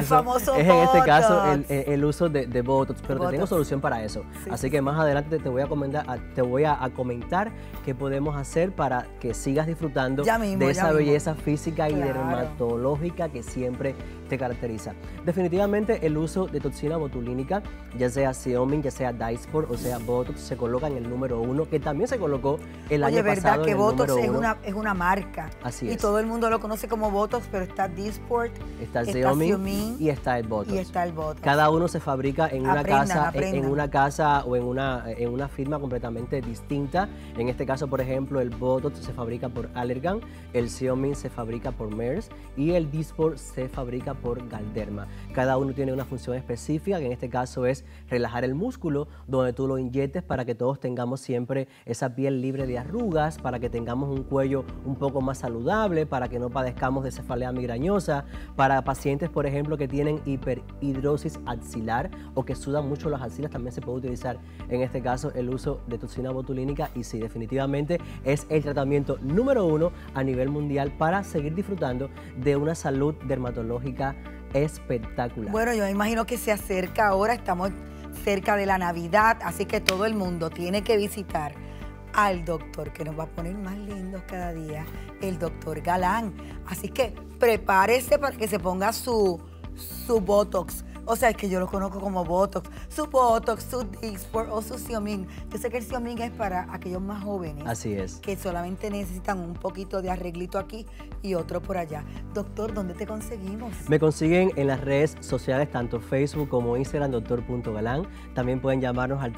Speaker 17: este caso el uso de Botox, pero te tengo solución para eso. Sí, así que más adelante te voy a comentar qué podemos hacer para que sigas disfrutando de esa belleza física y dermatológica que siempre te caracteriza. Definitivamente el uso de toxina botulínica, ya sea Xeomin, ya sea Dysport o sea Botox, se coloca en el número 1, que también se colocó el año pasado en el número 1.
Speaker 1: Oye, verdad que Botox es una marca.
Speaker 17: Así es.
Speaker 1: Y todo el mundo lo conoce como Botox, pero está Dysport,
Speaker 17: está Xeomin y está el Botox. Cada uno se fabrica en una casa o en una firma completamente distinta. En este caso, por ejemplo, el Botox se fabrica por Allergan, el Xeomin se fabrica por Merz y el Dysport se fabrica por Galderma. Cada uno tiene una función específica, que en este caso es relajar el músculo, donde tú lo inyectes para que todos tengamos siempre esa piel libre de arrugas, para que tengamos un cuello un poco más saludable, para que no padezcamos de cefalea migrañosa, para pacientes, por ejemplo, que tienen hiperhidrosis axilar o que sudan mucho las axilas, también se puede utilizar en este caso el uso de toxina botulínica, y sí, definitivamente es el tratamiento número 1 a nivel mundial para seguir disfrutando de una salud dermatológica espectacular.
Speaker 1: Bueno, yo me imagino que se acerca ahora, estamos cerca de la Navidad, así que todo el mundo tiene que visitar al doctor, que nos va a poner más lindos cada día, el doctor Galán. Así que prepárese para que se ponga su Botox. O sea, es que yo lo conozco como Botox. Su Botox, su Dysport o su Xeomin. Yo sé que el Xeomin es para aquellos más jóvenes.
Speaker 17: Así es.
Speaker 1: Que solamente necesitan un poquito de arreglito aquí y otro por allá. Doctor, ¿dónde te conseguimos?
Speaker 17: Me consiguen en las redes sociales, tanto Facebook como Instagram, doctor.galán. También pueden llamarnos al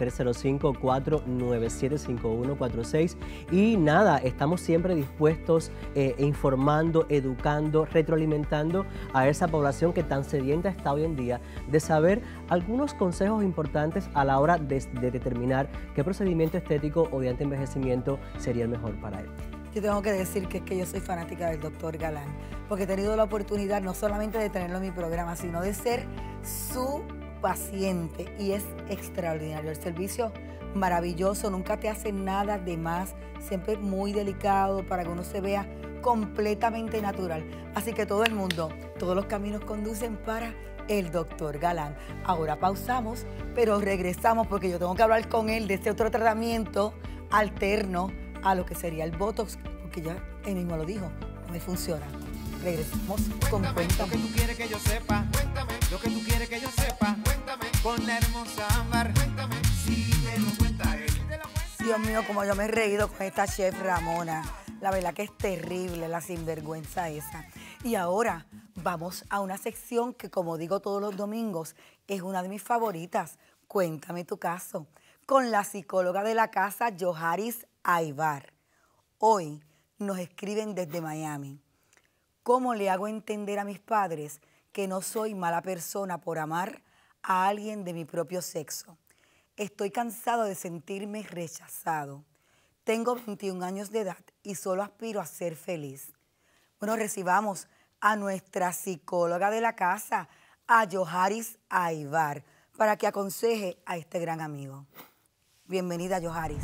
Speaker 17: 305-497-5146. Y nada, estamos siempre dispuestos, informando, educando, retroalimentando a esa población que tan sedienta está hoy en día de saber algunos consejos importantes a la hora de determinar qué procedimiento estético o de antienvejecimiento sería el mejor para él.
Speaker 1: Yo tengo que decir que es que yo soy fanática del doctor Galán, porque he tenido la oportunidad no solamente de tenerlo en mi programa, sino de ser su paciente, y es extraordinario. El servicio maravilloso, nunca te hace nada de más, siempre muy delicado para que uno se vea completamente natural. Así que todo el mundo, todos los caminos conducen para el doctor Galán. Ahora pausamos, pero regresamos porque yo tengo que hablar con él de este otro tratamiento alterno a lo que sería el Botox, porque ya él mismo lo dijo, no me funciona. Regresamos con Cuéntame.
Speaker 4: Lo que tú quieres que yo sepa, cuéntame. Lo que tú quieres que yo sepa, cuéntame. Con la hermosa Ámbar, cuéntame. Si me lo cuenta él.
Speaker 1: Dios mío, como yo me he reído con esta chef Ramona. La verdad que es terrible la sinvergüenza esa. Y ahora vamos a una sección que, como digo todos los domingos, es una de mis favoritas. Cuéntame tu caso. con la psicóloga de la casa, Yoharis Aybar. Hoy nos escriben desde Miami. ¿Cómo le hago entender a mis padres que no soy mala persona por amar a alguien de mi propio sexo? Estoy cansado de sentirme rechazado. Tengo 21 años de edad y solo aspiro a ser feliz. Bueno, recibamos a nuestra psicóloga de la casa, a Yoharis Aybar, para que aconseje a este gran amigo. Bienvenida, Yoharis.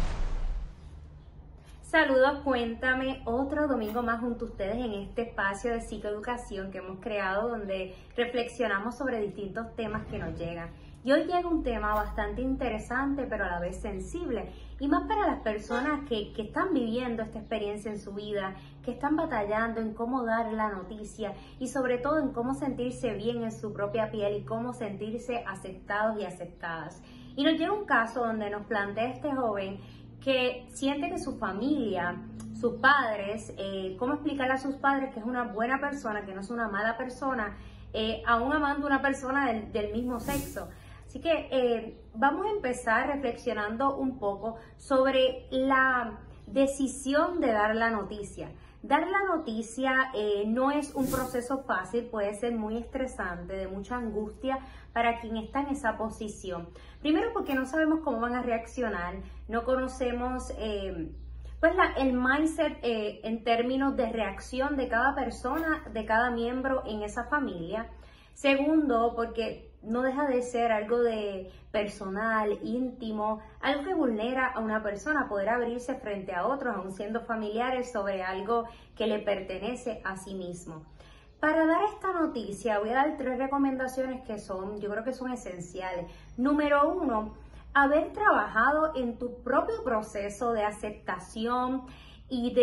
Speaker 18: Saludos, cuéntame, otro domingo más junto a ustedes en este espacio de psicoeducación que hemos creado donde reflexionamos sobre distintos temas que nos llegan. Y hoy llega un tema bastante interesante pero a la vez sensible y más para las personas que están viviendo esta experiencia en su vida, que están batallando en cómo dar la noticia y sobre todo en cómo sentirse bien en su propia piel y cómo sentirse aceptados y aceptadas. Y nos llega un caso donde nos plantea este joven que siente que su familia, sus padres, cómo explicarle a sus padres que es una buena persona, que no es una mala persona, aún amando a una persona del mismo sexo. Así que vamos a empezar reflexionando un poco sobre la decisión de dar la noticia. Dar la noticia no es un proceso fácil, puede ser muy estresante, de mucha angustia para quien está en esa posición. Primero porque no sabemos cómo van a reaccionar, no conocemos pues el mindset en términos de reacción de cada persona, de cada miembro en esa familia. Segundo, porque no deja de ser algo de personal, íntimo, algo que vulnera a una persona, poder abrirse frente a otros, aun siendo familiares, sobre algo que le pertenece a sí mismo. Para dar esta noticia voy a dar 3 recomendaciones que yo creo que son esenciales. Número 1, haber trabajado en tu propio proceso de aceptación y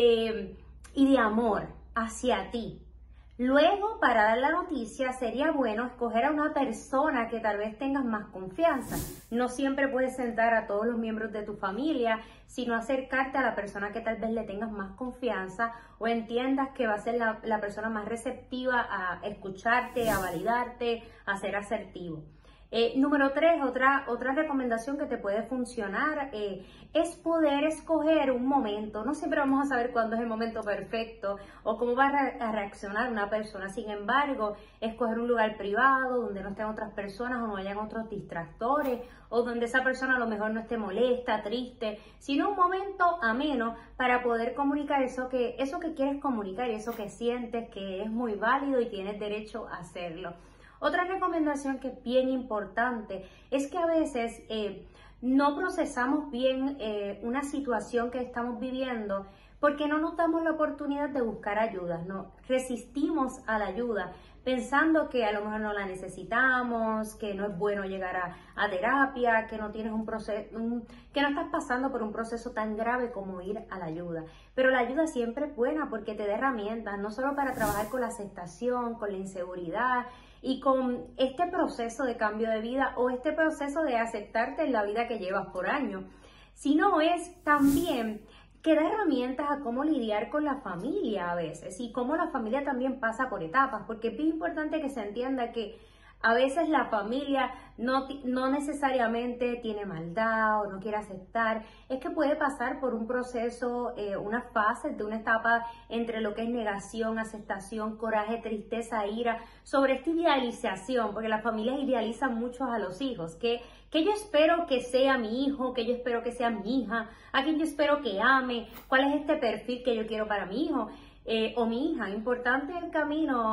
Speaker 18: de amor hacia ti. Luego, para dar la noticia, sería bueno escoger a una persona que tal vez tengas más confianza. No siempre puedes sentar a todos los miembros de tu familia, sino acercarte a la persona que tal vez le tengas más confianza o entiendas que va a ser la persona más receptiva a escucharte, a validarte, a ser asertivo. Número 3, otra recomendación que te puede funcionar es poder escoger un momento. No siempre vamos a saber cuándo es el momento perfecto o cómo va a reaccionar una persona. Sin embargo, escoger un lugar privado donde no estén otras personas o no hayan otros distractores o donde esa persona a lo mejor no esté molesta, triste, sino un momento ameno para poder comunicar eso que quieres comunicar y eso que sientes que es muy válido y tienes derecho a hacerlo. Otra recomendación que es bien importante es que a veces no procesamos bien una situación que estamos viviendo porque no nos damos la oportunidad de buscar ayuda, no resistimos a la ayuda pensando que a lo mejor no la necesitamos, que no es bueno llegar a terapia, que no tienes que no estás pasando por un proceso tan grave como ir a la ayuda. Pero la ayuda siempre es buena porque te da herramientas, no solo para trabajar con la aceptación, con la inseguridad y con este proceso de cambio de vida o este proceso de aceptarte en la vida que llevas por años, sino es también que da herramientas a cómo lidiar con la familia a veces y cómo la familia también pasa por etapas, porque es bien importante que se entienda que a veces la familia no necesariamente tiene maldad o no quiere aceptar, es que puede pasar por un proceso, unas fases de una etapa entre lo que es negación, aceptación, coraje, tristeza, ira, sobre esta idealización, porque las familias idealizan mucho a los hijos, que yo espero que sea mi hijo, que yo espero que sea mi hija, a quien yo espero que ame, cuál es este perfil que yo quiero para mi hijo o mi hija. Importante el camino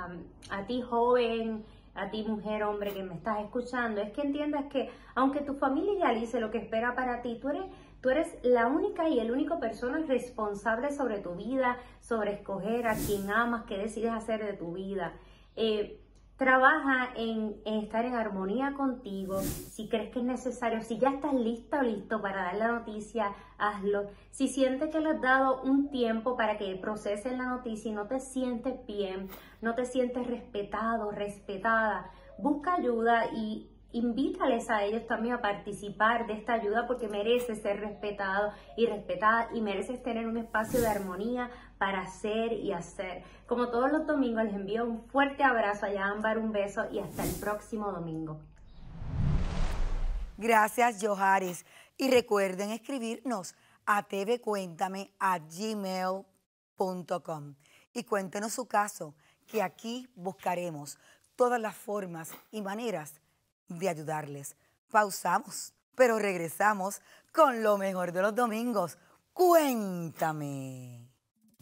Speaker 18: a ti joven, a ti mujer, hombre que me estás escuchando, es que entiendas que aunque tu familia idealice lo que espera para ti, tú eres la única y el único persona responsable sobre tu vida, sobre escoger a quien amas, qué decides hacer de tu vida. Trabaja en estar en armonía contigo. Si crees que es necesario, si ya estás lista o listo para dar la noticia, hazlo. Si sientes que le has dado un tiempo para que procesen la noticia y no te sientes bien, no te sientes respetado, respetada, busca ayuda y invítales a ellos también a participar de esta ayuda porque mereces ser respetado y respetada y mereces tener un espacio de armonía para hacer y hacer. Como todos los domingos, les envío un fuerte abrazo allá, Ámbar, un beso y hasta el próximo domingo.
Speaker 1: Gracias, Joharis. Y recuerden escribirnos a tvcuéntame@gmail.com y cuéntenos su caso, que aquí buscaremos todas las formas y maneras de ayudarles. Pausamos, pero regresamos con lo mejor de los domingos. Cuéntame.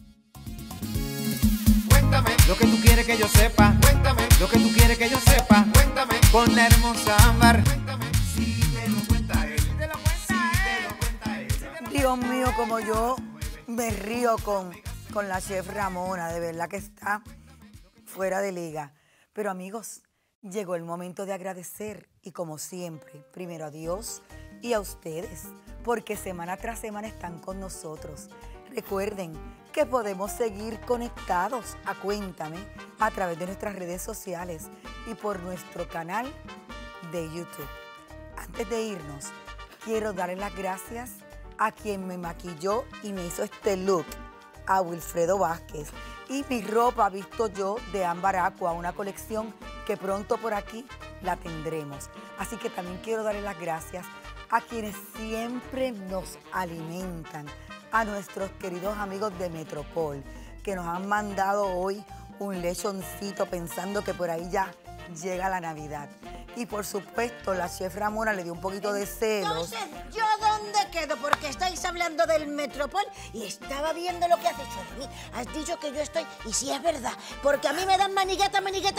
Speaker 4: Cuéntame lo que tú quieres que yo sepa. Cuéntame lo que tú quieres que yo sepa. Cuéntame con la hermosa Ámbar. Si te lo cuenta él. Si te lo cuenta él.
Speaker 1: Dios mío, como yo me río con la chef Ramona, de verdad que está fuera de liga. Pero amigos, llegó el momento de agradecer y como siempre, primero a Dios y a ustedes, porque semana tras semana están con nosotros. Recuerden que podemos seguir conectados a Cuéntame a través de nuestras redes sociales y por nuestro canal de YouTube. Antes de irnos, quiero darle las gracias a quien me maquilló y me hizo este look, a Wilfredo Vázquez. Y mi ropa visto yo de Ámbar Aqua, una colección que pronto por aquí la tendremos. Así que también quiero darle las gracias a quienes siempre nos alimentan, a nuestros queridos amigos de Metropol, que nos han mandado hoy un lechoncito pensando que por ahí ya llega la Navidad. Y por supuesto, la chef Ramona le dio un poquito de celos.
Speaker 2: Entonces, ¿yo dónde quedo? Porque estáis hablando del Metropol y estaba viendo lo que has hecho de mí. Has dicho que yo estoy, y sí es verdad, porque a mí me dan manigueta,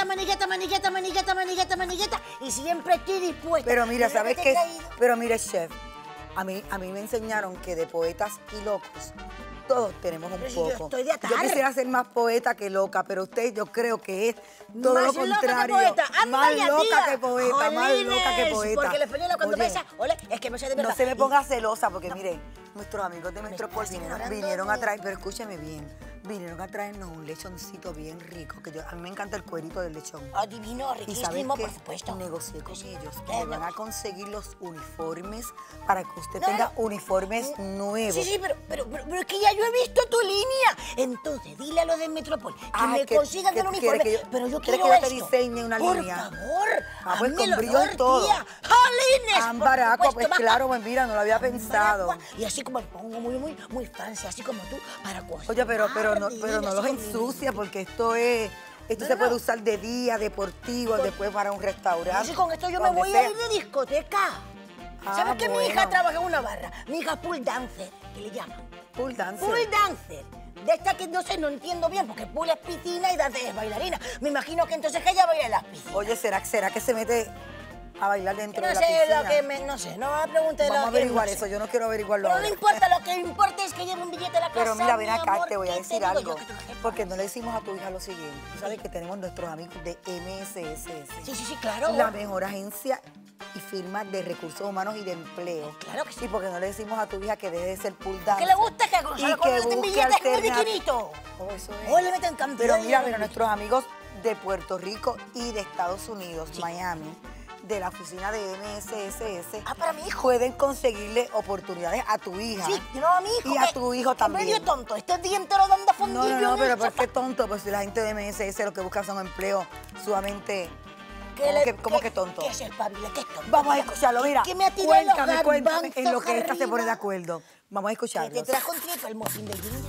Speaker 2: y siempre estoy dispuesta.
Speaker 1: Pero mira, ¿sabes qué? Pero mire, chef, a mí me enseñaron que de poetas y locos todos tenemos un poco.
Speaker 2: Yo estoy de atar.
Speaker 1: Yo quisiera ser más poeta que loca, pero usted yo creo que es todo
Speaker 2: más
Speaker 1: lo contrario.
Speaker 2: Loca que poeta.
Speaker 1: Más loca que poeta, más loca que poeta.
Speaker 2: Porque la española cuando
Speaker 1: Oye,
Speaker 2: pesa, ole, es que no sé de verdad.
Speaker 1: no se me ponga celosa, porque mire, nuestros amigos de Metropol vinieron a traer, pero escúcheme bien, vinieron a traernos un lechoncito bien rico, que a mí me encanta el cuerito del lechón.
Speaker 2: Adivino, riquísimo, por supuesto.
Speaker 1: Negocié con ellos, que me van a conseguir los uniformes para que usted tenga uniformes nuevos.
Speaker 2: Sí, pero es que ya yo he visto tu línea. Entonces, dile a los de Metropol que me consigan el uniforme. Pero yo quiero
Speaker 1: que yo te diseñe una línea.
Speaker 2: Por favor,
Speaker 1: pues con brillo y todo.
Speaker 2: ¡Jolines!
Speaker 1: Ámbar Aqua, pues claro, pues mira, no lo había pensado.
Speaker 2: Y así como me pongo muy fancy, así como tú, para cosas.
Speaker 1: Oye, pero no los ensucia, porque esto se puede usar de día, deportivo, después para un restaurante.
Speaker 2: Y con esto yo me voy a ir de discoteca. ¿Sabes que mi hija trabaja en una barra? Mi hija pool dancer, que le llaman.
Speaker 1: Pool dancer.
Speaker 2: Pool dancer. De esta que no sé, no entiendo bien, porque pool es piscina y dancer es bailarina. Me imagino que entonces que ella baila en las piscinas.
Speaker 1: Oye, ¿será que se mete a bailar dentro de la
Speaker 2: piscina?
Speaker 1: No
Speaker 2: sé, no me preguntes.
Speaker 1: Vamos a averiguar eso, yo no quiero averiguarlo
Speaker 2: ahora.
Speaker 1: No
Speaker 2: importa, lo que importa es que lleve un billete a la casa.
Speaker 1: Pero mira, ven acá, te voy a decir algo. Porque no le decimos a tu hija lo siguiente. Tú sabes que tenemos nuestros amigos de MSSS.
Speaker 2: Sí, claro.
Speaker 1: La mejor agencia y firma de recursos humanos y de empleo.
Speaker 2: Claro que sí.
Speaker 1: Y porque no le decimos a tu hija que deje de ser pool dancer.
Speaker 2: Que le gusta que
Speaker 1: busque
Speaker 2: billetes muy biquinito.
Speaker 1: Eso es.
Speaker 2: Hoy le meten cantidad.
Speaker 1: Pero mira, nuestros amigos de Puerto Rico y de Estados Unidos, Miami, de la oficina de MSSS,
Speaker 2: para mi hijo,
Speaker 1: pueden conseguirle oportunidades a tu hija.
Speaker 2: Sí, no a mi hijo.
Speaker 1: Y a tu hijo también.
Speaker 2: Medio tonto, este día entero dando fondillo.
Speaker 1: No, pero ¿por qué tonto? Pues si la gente de MSS lo que busca son empleo sumamente... ¿Cómo que tonto?
Speaker 2: Que se espabile, que es tonto.
Speaker 1: Vamos a escucharlo, mira.
Speaker 2: Que me
Speaker 1: cuéntame en lo que esta se pone de acuerdo. Vamos a escucharlo.
Speaker 2: Que te trajo un tripo el muffin del gringo.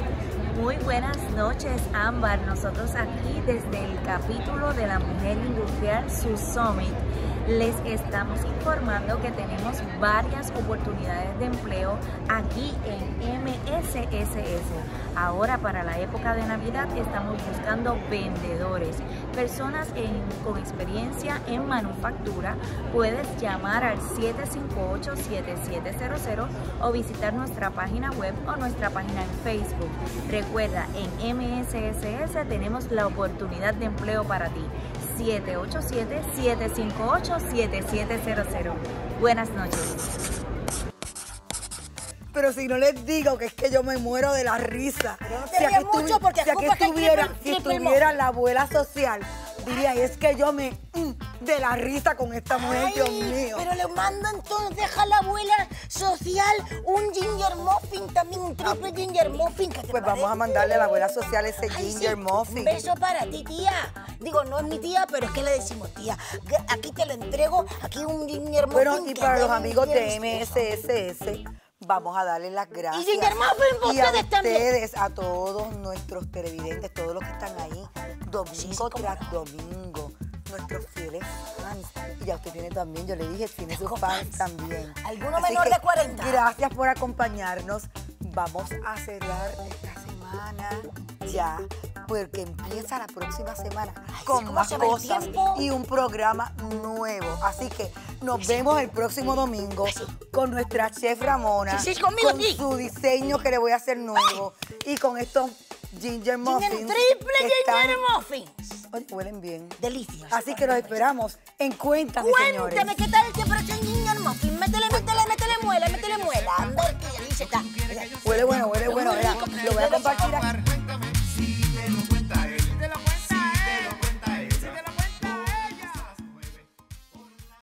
Speaker 18: Muy buenas noches, Ámbar. Nosotros aquí desde el capítulo de la Mujer Industrial, su Summit, les estamos informando que tenemos varias oportunidades de empleo aquí en MSSS. Ahora para la época de Navidad estamos buscando vendedores, personas con experiencia en manufactura. Puedes llamar al 758-7700 o visitar nuestra página web o nuestra página en Facebook. Recuerda, en MSSS tenemos la oportunidad de empleo para ti. 787-758-7700. Buenas noches.
Speaker 1: Pero si no les digo que es que yo me muero de la risa.
Speaker 2: Pero no te rías mucho porque
Speaker 1: si estuviera la abuela social, diría, es que yo me de la risa con esta mujer, Dios mío.
Speaker 2: Pero le mando entonces a la abuela social un ginger muffin, también un triple ginger muffin. ¿Qué te
Speaker 1: Pues
Speaker 2: parece?
Speaker 1: vamos a mandarle a la abuela social ese
Speaker 2: Ay,
Speaker 1: ginger
Speaker 2: sí,
Speaker 1: muffin.
Speaker 2: Un beso para ti, tía. Digo, no es mi tía, pero es que le decimos tía. Aquí te lo entrego, aquí un ginger muffin.
Speaker 1: Bueno, y para los amigos de MSSS, vamos a darles las gracias.
Speaker 2: Y ginger muffin,
Speaker 1: y a
Speaker 2: ustedes también.
Speaker 1: ustedes, a todos nuestros televidentes, todos los que están ahí, domingo tras domingo, nuestros fieles fans. Y ya usted tiene también, yo le dije, tiene sus fans también.
Speaker 2: Alguno
Speaker 1: Así
Speaker 2: menor
Speaker 1: que
Speaker 2: de 40.
Speaker 1: Gracias por acompañarnos. Vamos a cerrar esta semana ya, porque empieza la próxima semana con
Speaker 2: ¿cómo
Speaker 1: más
Speaker 2: se va el
Speaker 1: cosas
Speaker 2: tiempo?
Speaker 1: y un programa nuevo. Así que nos vemos el próximo domingo con nuestra chef Ramona,
Speaker 2: Sí, conmigo,
Speaker 1: con su diseño que le voy a hacer nuevo y con estos ginger muffins.
Speaker 2: Triple
Speaker 1: que están-
Speaker 2: ginger muffins.
Speaker 1: Oye, huelen bien.
Speaker 2: Deliciosos.
Speaker 1: Así que los esperamos en Cuéntame, señores.
Speaker 2: Cuéntame, ¿qué tal te parece el ginger muffin? Métele muela. A ver qué dice está.
Speaker 1: Huele bueno, huele bueno. Mira, lo voy a compartir aquí.